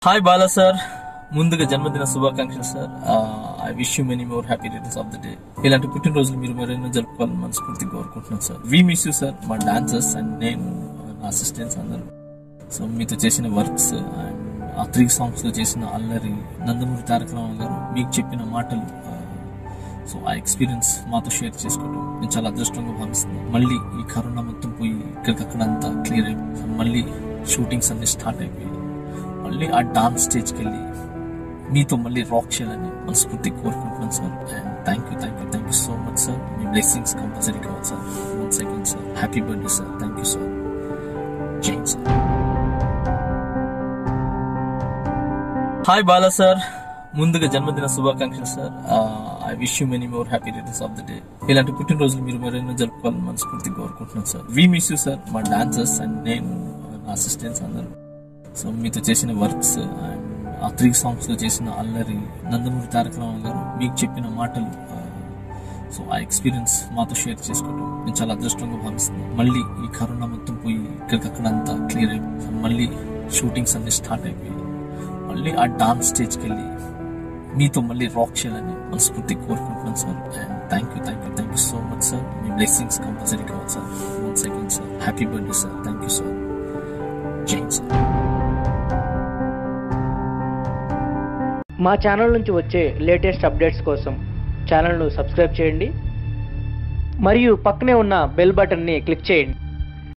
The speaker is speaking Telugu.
హాయ్ బాలా సార్, ముందుగా జన్మదిన శుభాకాంక్షలు sir. I wish you many more happy returns of the day. ఇలాంటి పుట్టినరోజులు మీరు మరెన్నో జరుపుకోవాలని మనస్ఫూర్తిగా కోరుకుంటున్నాను sir. We miss you sir, మా డాన్సర్స్ అండ్ నేను, నా అసిస్టెంట్స్ అందరూ. సో మీతో చేసిన వర్క్స్ అండ్ ఆ 3 సాంగ్స్ లో చేసిన అల్లరి, నందమూరి తారక రామారావు గారు మీకు చెప్పిన మాటలు, సో ఆ ఎక్స్పీరియన్స్ మాతో షేర్ చేసుకోవడం నేను చాలా అదృష్టంగా భావిస్తున్నాను. మళ్ళీ ఈ కరోనా మొత్తం పోయి ఇక్కడికక్కడ అంతా క్లియర్ అయిపోయి మళ్ళీ షూటింగ్స్ అన్ని స్టార్ట్ అయిపోయి మళ్ళీ ఆ డాన్స్ స్టేజ్కి వెళ్ళి మీతో మళ్ళీ రాక్ చేయాలని మనస్ఫూర్తిగా కోరుకుంటున్నాను sir. And thank you so much sir. మీ బ్లెస్సింగ్స్ కంపల్సరీ కావాలి sir. Once again sir, happy birthday sir. Thank you sir. జై సార్. హాయ్ బాలా సార్, ముందుగా జన్మదిన శుభాకాంక్షలు sir. I wish you many more happy returns of the day. ఇలాంటి పుట్టినరోజులు మీరు మరెన్నో జరుపుకోవాలని మనస్ఫూర్తిగా కోరుకుంటున్నాను sir. We miss you sir, మా డాన్సర్స్ అండ్ నేను, నా అసిస్టెంట్స్ అందరూ. సో మీతో చేసిన వర్క్స్ అండ్ ఆ 3 సాంగ్స్ లో చేసిన అల్లరి, నందమూరి తారక రామారావు గారు మీకు చెప్పిన మాటలు, సో ఆ ఎక్స్పీరియన్స్ మాతో షేర్ చేసుకోవడం నేను చాలా అదృష్టంగా భావిస్తున్నాను. మళ్ళీ ఈ కరోనా మొత్తం పోయి ఇక్కడికక్కడ అంతా క్లియర్ అయిపోయి మళ్ళీ షూటింగ్స్ అన్ని స్టార్ట్ అయిపోయి మళ్ళీ ఆ డాన్స్ స్టేజ్కి వెళ్ళి మీతో మళ్ళీ రాక్ చేయాలని మనస్ఫూర్తిగా కోరుకుంటున్నాను sir. And thank you so much sir. మీ బ్లెస్సింగ్స్ కంపల్సరీ కావాలి sir. Once again sir, happy birthday sir. Thank you sir. జై సార్. మా ఛానల్ నుంచి వచ్చే లేటెస్ట్ అప్డేట్స్ కోసం ఛానల్ను సబ్స్క్రైబ్ చేయండి మరియు పక్కనే ఉన్న బెల్ బటన్ని క్లిక్ చేయండి.